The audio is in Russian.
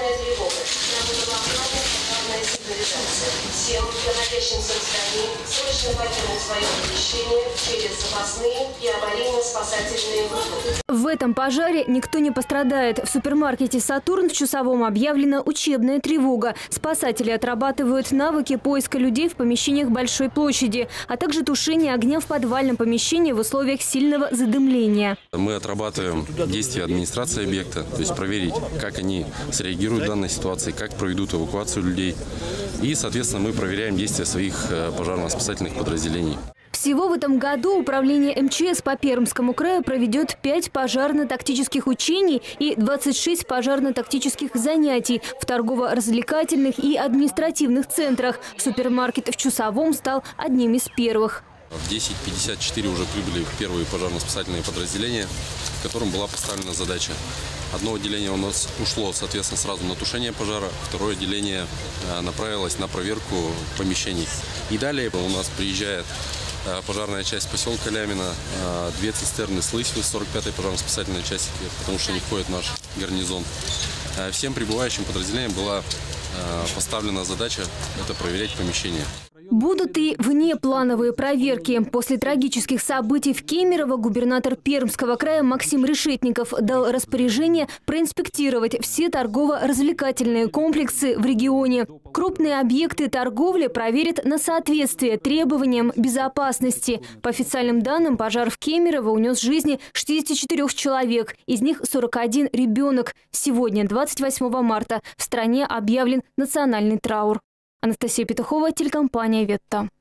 пожарная тревога. Работа в охране, пожарная сигнализация. Всем, находящимся в здании, срочно покинуть свое помещение через запасные и аварийно-спасательные выходы. В этом пожаре никто не пострадает. В супермаркете «Сатурн» в Чусовом объявлена учебная тревога. Спасатели отрабатывают навыки поиска людей в помещениях большой площади, а также тушения огня в подвальном помещении в условиях сильного задымления. Мы отрабатываем действия администрации объекта, то есть проверить, как они среагируют в данной ситуации, как проведут эвакуацию людей. И, соответственно, мы проверяем действия своих пожарно-спасательных подразделений. Всего в этом году управление МЧС по Пермскому краю проведет 5 пожарно-тактических учений и 26 пожарно-тактических занятий в торгово-развлекательных и административных центрах. Супермаркет в Чусовом стал одним из первых. В 10:54 уже прибыли первые пожарно-спасательные подразделения, которым была поставлена задача. Одно отделение у нас ушло, соответственно, сразу на тушение пожара, второе отделение направилось на проверку помещений. И далее у нас приезжает пожарная часть поселка Лямина, 2 цистерны с Лысьвы, 45-й пожарно-спасательной части, потому что не входит в наш гарнизон. Всем прибывающим подразделениям была поставлена задача – это проверять помещения. Будут и внеплановые проверки. После трагических событий в Кемерово губернатор Пермского края Максим Решетников дал распоряжение проинспектировать все торгово-развлекательные комплексы в регионе. Крупные объекты торговли проверят на соответствие требованиям безопасности. По официальным данным, пожар в Кемерово унес жизни 64 человек, из них 41 ребенок. Сегодня, 28 марта, в стране объявлен национальный траур. Анастасия Петухова, телекомпания «Ветта».